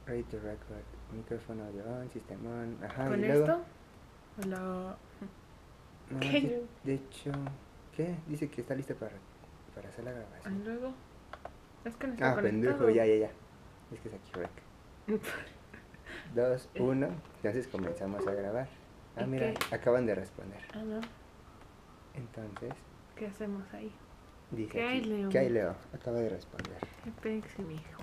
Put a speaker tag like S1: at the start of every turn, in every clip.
S1: Ready to record. Micrófono de on, sistema on. Ajá,
S2: ¿Con
S1: y luego.
S2: esto? Hola.
S1: No,
S2: ¿Qué?
S1: de hecho, ¿qué? Dice que está listo para hacer la
S2: ¿Y
S1: grabación.
S2: luego? Es que no está
S1: Pendejo,
S2: conectado.
S1: ya. Es que es aquí rec. 2, 1. Entonces comenzamos a grabar.
S2: ¿Y
S1: Mira,
S2: qué?
S1: acaban de responder.
S2: No.
S1: Entonces,
S2: ¿Qué hacemos ahí?
S1: dije
S2: ¿Qué hay,
S1: aquí,
S2: Leo?
S1: ¿qué hay, Leo? Acaba de responder.
S2: Qué pexi, mijo.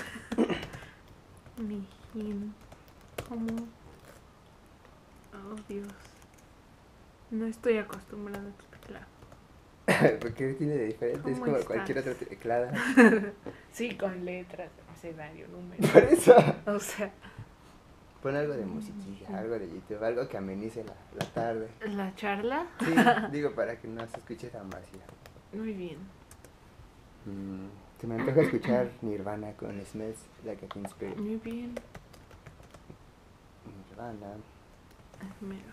S2: Mijín. ¿Cómo? Oh, Dios. No estoy acostumbrada a tu teclado.
S1: Porque tiene de diferente, es
S2: ¿Cómo
S1: como
S2: estás?
S1: cualquier otra teclada.
S2: Sí, con letras, abecedario, número.
S1: Por eso.
S2: O sea,
S1: Pon algo de musiquilla, algo de YouTube, algo que amenice la tarde.
S2: la charla.
S1: Sí, digo para que no se escuche tan vacía.
S2: Muy bien.
S1: Se me antoja escuchar Nirvana con Smells Like a Teen Spirit.
S2: Muy bien.
S1: Nirvana.
S2: Mira.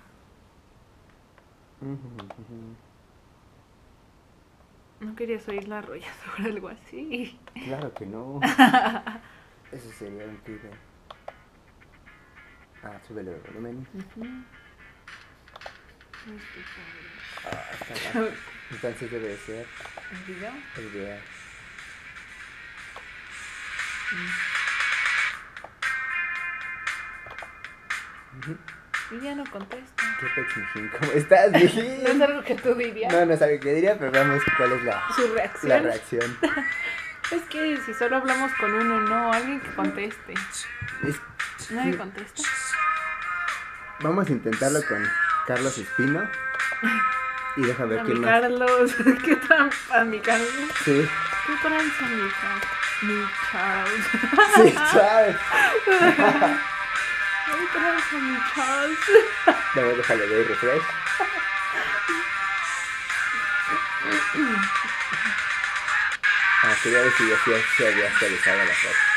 S2: ¿No querías oír la arrolladora o algo así?
S1: Claro que no. Eso sería un crimen. Súbele el volumen. Está bajo. Entonces debe ser
S2: ¿El video?
S1: el video.
S2: Y ya no contesta.
S1: ¿Qué pex, mijín? ¿Cómo estás, mijín?
S2: No es algo que tú dirías.
S1: No es algo que diría, pero veamos cuál es
S2: Su reacción.
S1: la reacción.
S2: Es que si solo hablamos con uno, no, alguien que conteste. Nadie contesta.
S1: Vamos a intentarlo con Carlos Espino. Y deja ver
S2: A
S1: quién
S2: mi
S1: más.
S2: Carlos. ¿Qué trampa, mi Carlos?
S1: Sí,
S2: ¿Qué tranza, mi Carlos? Mi Charles.
S1: sí, Charles.
S2: ¿Qué tranza, mi Charles?
S1: Luego déjale doy refresh. Quería ver si ya se había actualizado la foto.